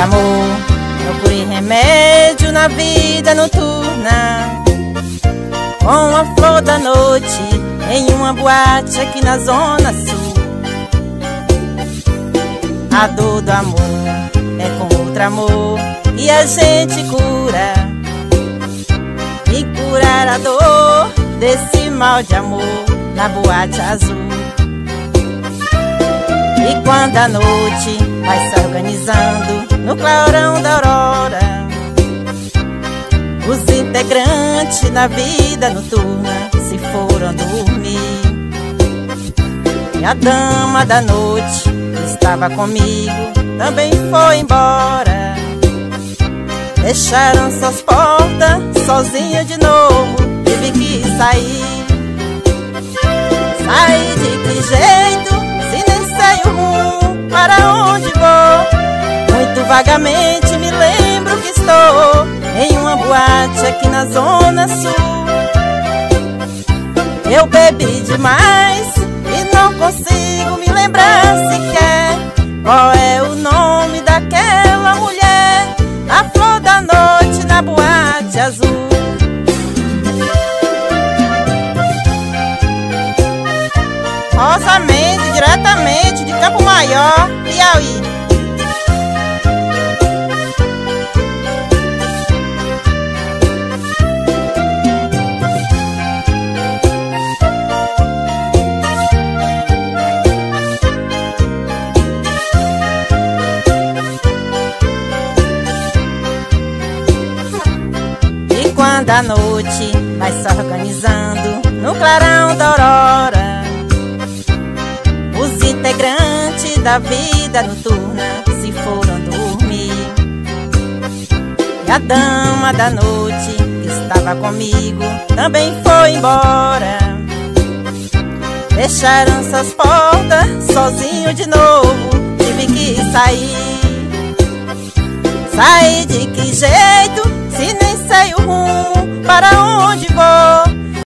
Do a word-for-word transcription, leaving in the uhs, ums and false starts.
amor, procurei remédio na vida noturna, com a flor da noite em uma boate aqui na zona sul. A dor do amor é com outro amor e a gente cura, e curar a dor desse mal de amor na boate azul. E quando a noite vai se organizando no clarão da aurora, os integrantes da vida noturna se foram dormir. E a dama da noite que estava comigo também foi embora. Deixaram suas portas sozinha de novo, tive que sair. Sair de que jeito, se nem sei o rumo, para onde vou? Muito vagamente me lembro que estou em uma boate aqui na zona sul. Eu bebi demais e não consigo me lembrar sequer qual é o nome daquela mulher, a flor da noite na boate azul. Rosa Mendes, diretamente de Campo Maior, Piauí. E quando a noite vai se organizando no clarão da aurora, os integrantes da vida noturna se foram dormir. E a dama da noite que estava comigo também foi embora. Deixaram suas portas sozinho de novo, tive que sair. Sair de que jeito, se nem sei o rumo, para onde vou?